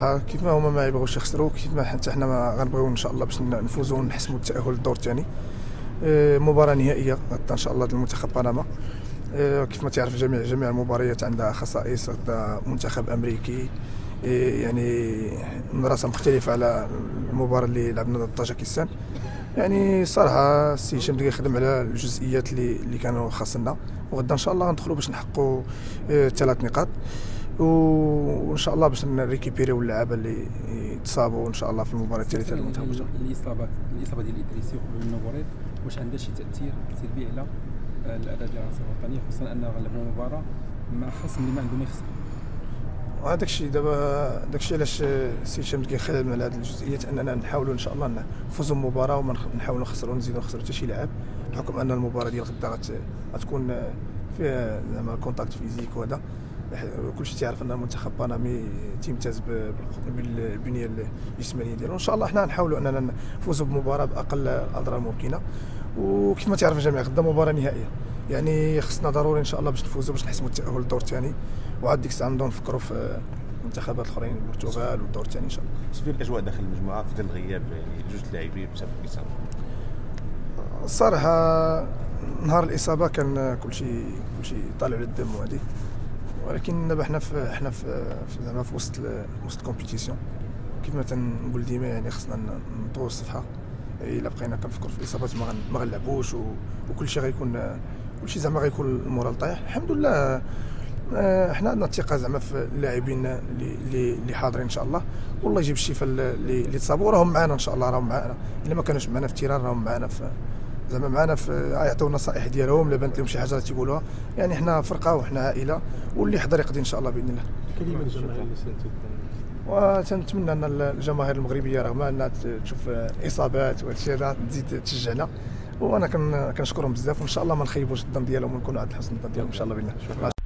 كيف ما هما ما يبغوش يخسروا، كيف ما حتى حنا ما غنبغيو ان شاء الله باش نفوزوا ونحسموا التاهل للدور الثاني. مباراه نهائيه غدا ان شاء الله المنتخب بنما. كيف ما تعرف جميع المباريات عندها خصائص. غدا منتخب امريكي، يعني مدرسه مختلفه على المباراه اللي لعبنا ضد طاجكستان. يعني صراحه السي هشام خدم على الجزئيات اللي كانوا خاصنا، وغدا ان شاء الله غندخلوا باش نحققوا 3 نقاط، وان شاء الله باش نريكيبيريو اللعابه اللي تصابوا ان شاء الله في المباراه الثالثه للمنتخب. الاصابه ديال ادريسي وقبل المباراه واش عندها شي تاثير سلبي على الاداء ديال العناصر الوطنيه، خصوصا ان غنلعبوا مباراه مع خصم اللي ما عنده ما يخسر؟ وهذاك الشيء دابا داكشي علاش السي هشام خدم على هذه الجزئيات، اننا نحاولوا ان شاء الله نفوزوا بالمباراه وما نحاولوا نخسروا نزيدوا نخسروا حتى شي لاعب، بحكم ان المباراه ديال غدا غتكون فيها زعما كونتاكت فيزيك وهذا. كلشي تعرف ان المنتخب البنمي تيمتاز بالبنيه الجسمانيه ديالو. ان شاء الله حنا نحاولوا اننا نفوزوا بمباراه باقل الاضرار الممكنه. وكيف ما تعرف الجميع غدا مباراه نهائيه، يعني خصنا ضروري ان شاء الله باش نفوزوا باش نحسموا التاهل للدور الثاني، وعاد ديك الساعه نبداو نفكروا في المنتخبات الاخرين، البرتغال والدور الثاني ان شاء الله. كيف الاجواء داخل المجموعه في ظل غياب يعني جوج اللاعبين بسبب الاصابه؟ الصراحه نهار الاصابه كان كلشي طالع للدم وهذه، ولكن دابا حنا في زعما في وسط كومبيتيسيون. كيف ما تنقول ديما يعني خصنا نطوي الصفحه. الا بقينا كنفكروا في الاصابات ما غنلعبوش، وكلشي غيكون كلشي زعما غيكون المورال طايح. الحمد لله حنا عندنا الثقه زعما في اللاعبين اللي حاضرين ان شاء الله، والله يجيب الشفاء اللي تصابوا. راهم معنا ان شاء الله، راهم معنا. الا ما كانوش معنا في التيران راهم معنا زعما معنا يعطيو النصائح ديالهم. الا بانت لهم شي حاجه تيقولوها. يعني حنا فرقه وحنا عائله، واللي يحضر يقضي ان شاء الله باذن الله. كلمه للجماهير اللي سالتوك. وتنتمنى ان الجماهير المغربيه رغم انها تشوف اصابات وهذا الشيء هذا تزيد تشجعنا، وانا كنشكرهم بزاف، وان شاء الله ما نخيبوش الظن ديالهم ونكونوا عند حسن الظن ديالهم ان شاء الله باذن الله.